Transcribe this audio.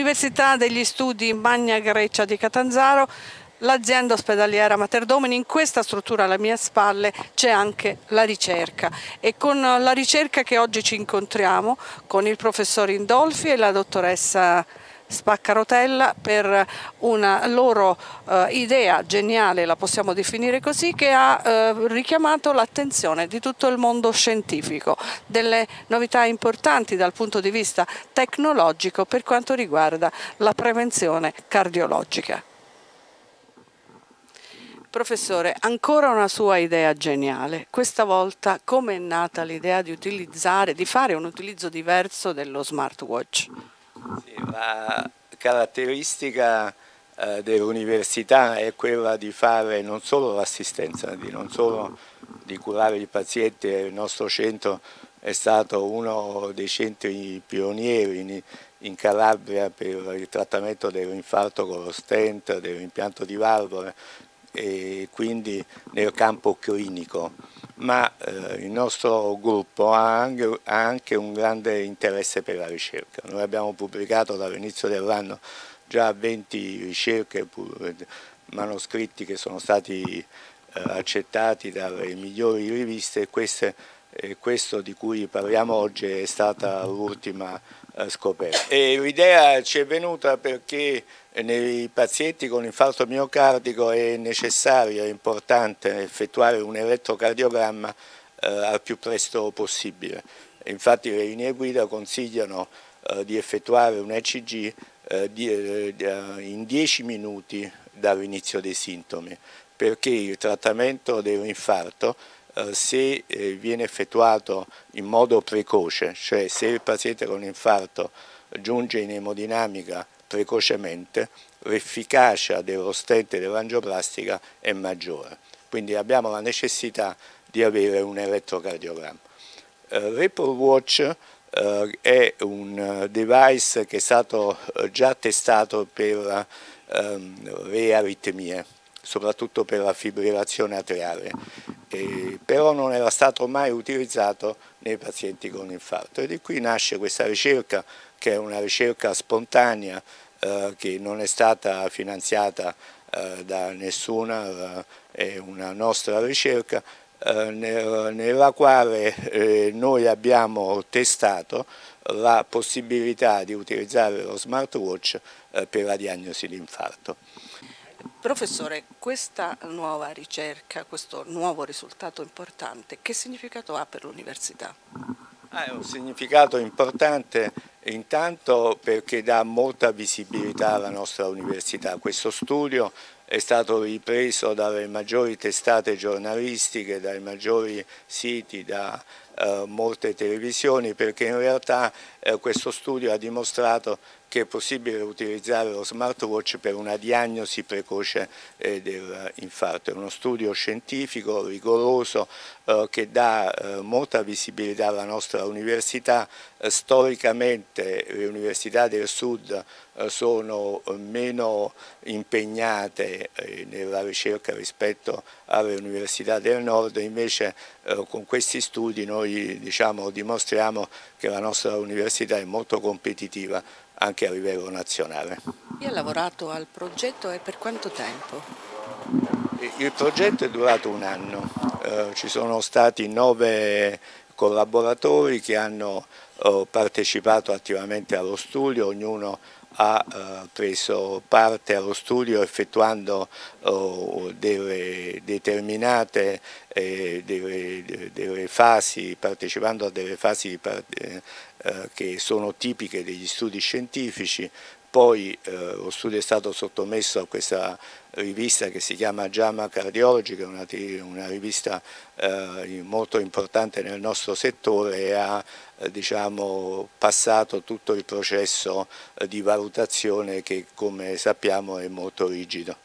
L'Università degli Studi Magna Grecia di Catanzaro, l'azienda ospedaliera Mater Domini. In questa struttura alle mie spalle c'è anche la ricerca, e con la ricerca che oggi ci incontriamo con il professor Indolfi e la dottoressa Spaccarotella per una loro idea geniale, la possiamo definire così, che ha richiamato l'attenzione di tutto il mondo scientifico, delle novità importanti dal punto di vista tecnologico per quanto riguarda la prevenzione cardiologica. Professore, ancora una sua idea geniale. Questa volta come è nata l'idea di fare un utilizzo diverso dello smartwatch? Sì, la caratteristica dell'università è quella di fare non solo l'assistenza, non solo di curare i pazienti. Il nostro centro è stato uno dei centri pionieri in Calabria per il trattamento dell'infarto con lo stent, dell'impianto di valvole, e quindi nel campo clinico, ma il nostro gruppo ha anche un grande interesse per la ricerca. Noi abbiamo pubblicato dall'inizio dell'anno già 20 ricerche, manoscritti che sono stati accettati dalle migliori riviste, e questo di cui parliamo oggi è stata l'ultima scoperta. L'idea ci è venuta perché nei pazienti con infarto miocardico è necessario, è importante effettuare un elettrocardiogramma al più presto possibile. Infatti le linee guida consigliano di effettuare un ECG in 10 minuti dall'inizio dei sintomi, perché il trattamento dell'infarto, se viene effettuato in modo precoce, cioè se il paziente con infarto giunge in emodinamica precocemente, l'efficacia dello stent e dell'angioplastica è maggiore. Quindi abbiamo la necessità di avere un elettrocardiogramma. L'Apple Watch è un device che è stato già testato per le aritmie, soprattutto per la fibrillazione atriale, però non era stato mai utilizzato nei pazienti con infarto, e di qui nasce questa ricerca, che è una ricerca spontanea, che non è stata finanziata da nessuna, è una nostra ricerca, nella quale noi abbiamo testato la possibilità di utilizzare lo smartwatch per la diagnosi di infarto. Professore, questa nuova ricerca, questo nuovo risultato importante, che significato ha per l'università? Ha un significato importante intanto perché dà molta visibilità alla nostra università. Questo studio è stato ripreso dalle maggiori testate giornalistiche, dai maggiori siti, da molte televisioni, perché in realtà questo studio ha dimostrato che è possibile utilizzare lo smartwatch per una diagnosi precoce dell'infarto. È uno studio scientifico, rigoroso, che dà molta visibilità alla nostra università. Storicamente le università del sud sono meno impegnate nella ricerca rispetto alle università del nord, invece con questi studi noi dimostriamo che la nostra università è molto competitiva anche a livello nazionale. Chi ha lavorato al progetto e per quanto tempo? Il progetto è durato un anno, ci sono stati 9 collaboratori che hanno partecipato attivamente allo studio, ognuno ha preso parte allo studio effettuando delle determinate delle fasi, partecipando a delle fasi che sono tipiche degli studi scientifici. Poi lo studio è stato sottomesso a questa rivista che si chiama JAMA Cardiology, che è una rivista molto importante nel nostro settore, e ha passato tutto il processo di valutazione che, come sappiamo, è molto rigido.